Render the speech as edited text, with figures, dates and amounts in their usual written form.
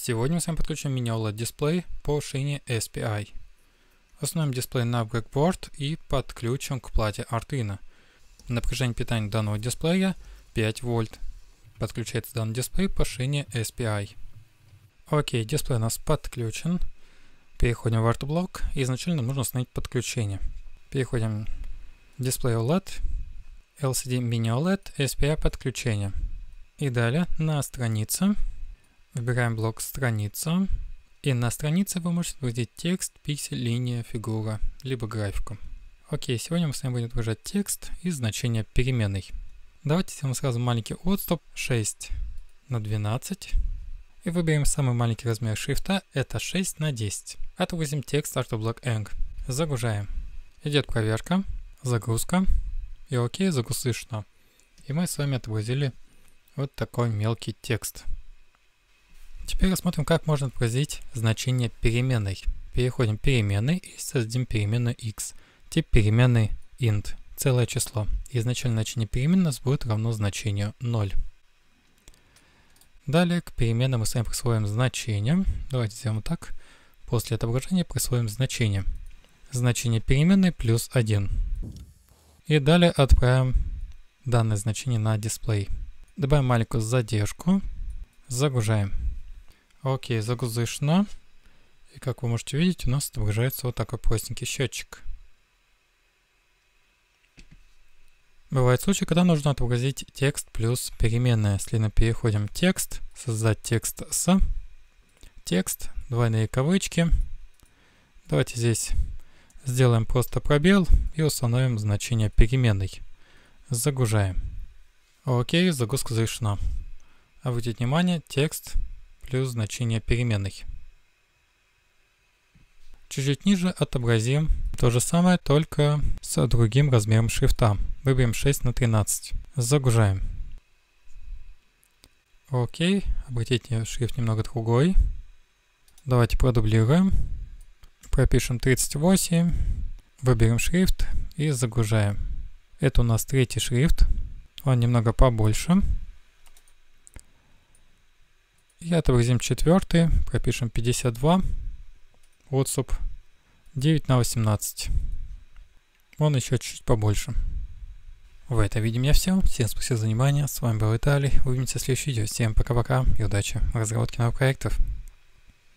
Сегодня мы с вами подключим мини-OLED дисплей по шине SPI. Установим дисплей на breadboard и подключим к плате Arduino. Напряжение питания данного дисплея 5 вольт. Подключается данный дисплей по шине SPI. Окей, дисплей у нас подключен. Переходим в ArtBlock. Изначально нам нужно установить подключение. Переходим в дисплей OLED, LCD Mini OLED, SPI подключение. И далее на странице. Выбираем блок «Страница». И на странице вы можете вводить текст, пиксель, линия, фигура, либо графику. Окей, сегодня мы с вами будем выражать текст и значение переменной. Давайте сделаем сразу маленький отступ 6×12. И выберем самый маленький размер шрифта, это 6×10. Отобразим текст ArtBlock Eng. Загружаем. Идет проверка, загрузка. И окей, загрузка слышно. И мы с вами отобразили вот такой мелкий текст. Теперь рассмотрим, как можно отобразить значение переменной. Переходим в переменной и создадим переменную x. Тип переменной int, целое число. Изначально значение переменной у нас будет равно значению 0. Далее к переменной мы с вами присвоим значение. Давайте сделаем так. После отображения присвоим значение. Значение переменной плюс 1. И далее отправим данное значение на дисплей. Добавим маленькую задержку. Загружаем. Окей, загрузочно. И как вы можете видеть, у нас отображается вот такой простенький счетчик. Бывают случаи, когда нужно отобразить текст плюс переменная. Следовательно, переходим в текст, создать текст с, текст, двойные кавычки. Давайте здесь сделаем просто пробел и установим значение переменной. Загружаем. Окей, загрузка завершена. Обратите внимание, текст плюс значение переменной. Чуть-чуть ниже отобразим то же самое, только с другим размером шрифта. Выберем 6×13. Загружаем. Окей, обратите, шрифт немного другой. Давайте продублируем. Пропишем 38. Выберем шрифт и загружаем. Это у нас третий шрифт. Он немного побольше. И отобразим четвертый. Пропишем 52. Отступ 9×18. Он еще чуть побольше. В этом видео у меня все. Всем спасибо за внимание. С вами был Виталий. Увидимся в следующем видео. Всем пока-пока и удачи в разработке новых проектов.